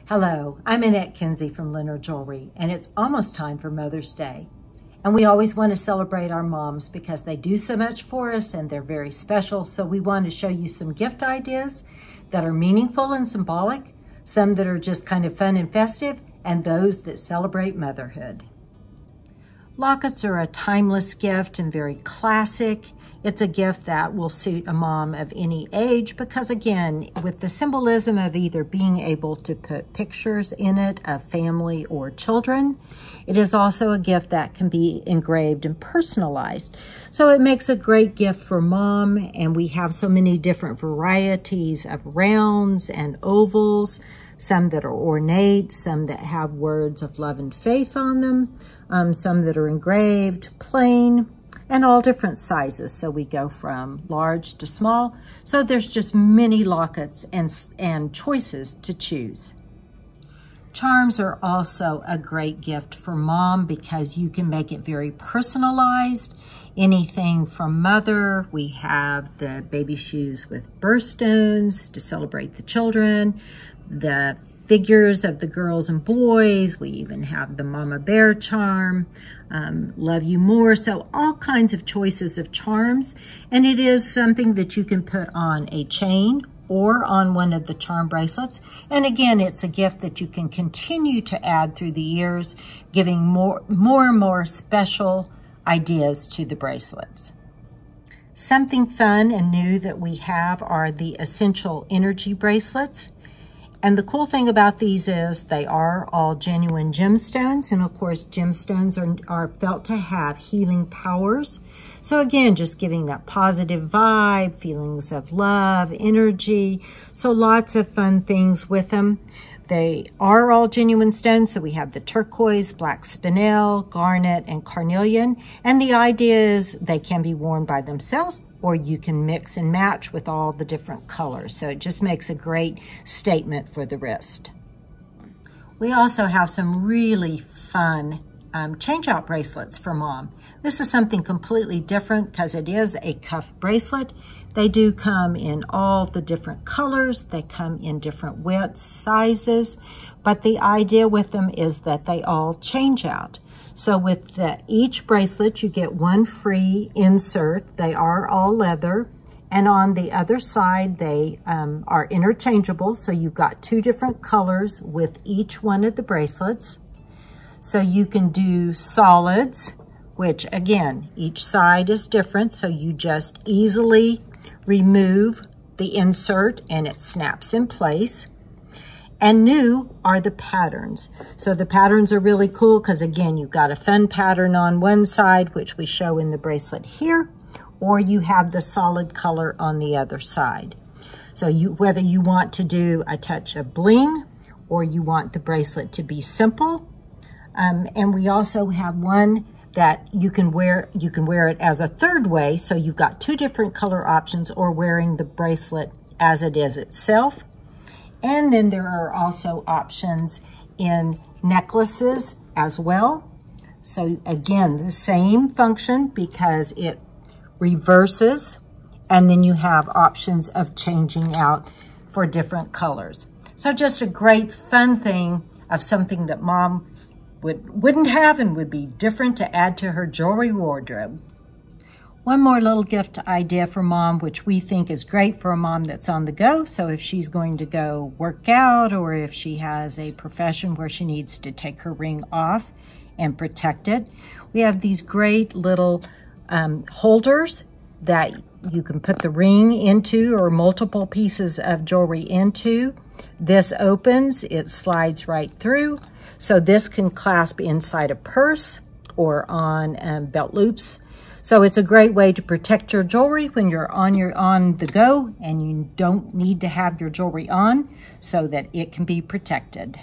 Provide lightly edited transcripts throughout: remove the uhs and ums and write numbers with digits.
Hello, I'm Annette Kinsey from Leonard Jewelry, and it's almost time for Mother's Day. And we always want to celebrate our moms because they do so much for us and they're very special. So we want to show you some gift ideas that are meaningful and symbolic, some that are just kind of fun and festive, and those that celebrate motherhood. Lockets are a timeless gift and very classic. It's a gift that will suit a mom of any age because, again, with the symbolism of either being able to put pictures in it of family or children, it is also a gift that can be engraved and personalized. So it makes a great gift for mom, and we have so many different varieties of rounds and ovals, some that are ornate, some that have words of love and faith on them, some that are engraved, plain, and all different sizes. So we go from large to small. So there's just many lockets and choices to choose. Charms are also a great gift for mom because you can make it very personalized. Anything from mother, we have the baby shoes with birthstones to celebrate the children, the figures of the girls and boys. We even have the mama bear charm, love you more. So all kinds of choices of charms. And it is something that you can put on a chain or on one of the charm bracelets. And again, it's a gift that you can continue to add through the years, giving more and more special ideas to the bracelets. Something fun and new that we have are the Essential Energy bracelets. And the cool thing about these is they are all genuine gemstones. And of course, gemstones are felt to have healing powers. So again, just giving that positive vibe, feelings of love, energy. So lots of fun things with them. They are all genuine stones. So we have the turquoise, black spinel, garnet, and carnelian. And the idea is they can be worn by themselves, or you can mix and match with all the different colors. So it just makes a great statement for the wrist. We also have some really fun change-out bracelets for mom. This is something completely different because it is a cuff bracelet. They do come in all the different colors. They come in different widths, sizes, but the idea with them is that they all change out. So with each bracelet, you get one free insert. They are all leather. And on the other side, they are interchangeable. So you've got two different colors with each one of the bracelets. So you can do solids, which again, each side is different. So you just easily remove the insert and it snaps in place. And new are the patterns. So the patterns are really cool because again, you've got a fun pattern on one side, which we show in the bracelet here, or you have the solid color on the other side. So whether you want to do a touch of bling or you want the bracelet to be simple. And we also have one that you can wear it as a third way. So you've got two different color options, or wearing the bracelet as it is itself. And then there are also options in necklaces as well. So again, the same function because it reverses, and then you have options of changing out for different colors. So just a great fun thing of something that mom wouldn't have and would be different to add to her jewelry wardrobe. One more little gift idea for mom, which we think is great for a mom that's on the go. So if she's going to go work out, or if she has a profession where she needs to take her ring off and protect it, we have these great little holders that you can put the ring into, or multiple pieces of jewelry into. This opens, it slides right through. So this can clasp inside a purse or on belt loops. So it's a great way to protect your jewelry when you're on the go and you don't need to have your jewelry on, so that it can be protected.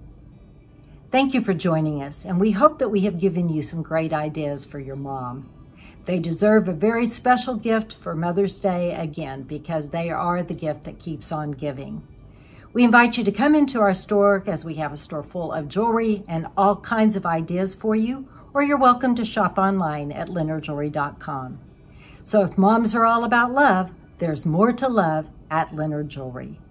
Thank you for joining us, and we hope that we have given you some great ideas for your mom. They deserve a very special gift for Mother's Day again, because they are the gift that keeps on giving. We invite you to come into our store, as we have a store full of jewelry and all kinds of ideas for you, or you're welcome to shop online at leonardjewelry.com. So if moms are all about love, there's more to love at Leonard Jewelry.